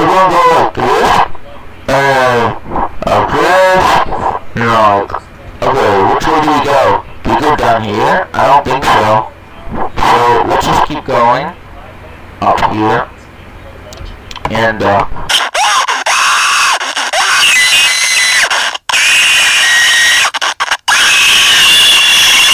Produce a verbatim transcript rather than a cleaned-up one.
gonna go like this, and like this, you know, like, okay, which way do we go? Do we go down here? I don't think so. So let's just keep going up here, and uh,